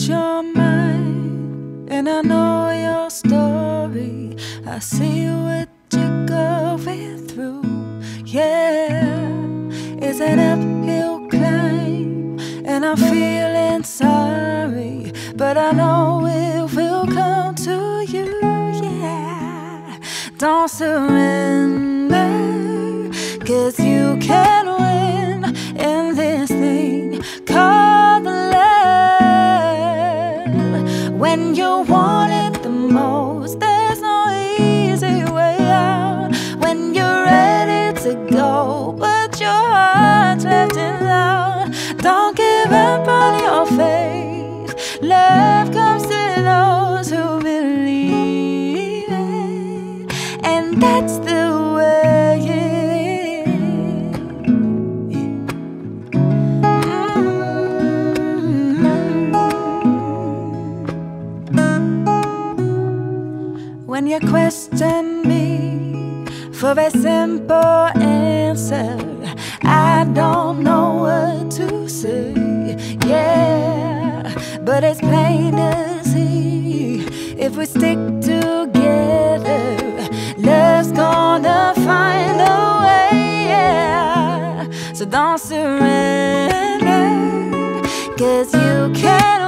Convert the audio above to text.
you're mine, and I know your story. I see what you're going through. Yeah, it's an uphill climb, and I'm feeling sorry, but I know it will come to you. Yeah, don't surrender, 'cause you can win in this thing called love. When you want it the most, there's no easy way out. When you're ready to go, but your heart's left it out. Don't give up on your faith. Love comes to those who believe it, and that's the way it is. When you question me for a simple answer, I don't know what to say. Yeah, but it's plain to see, if we stick together, love's gonna find a way. Yeah, so don't surrender, 'cause you can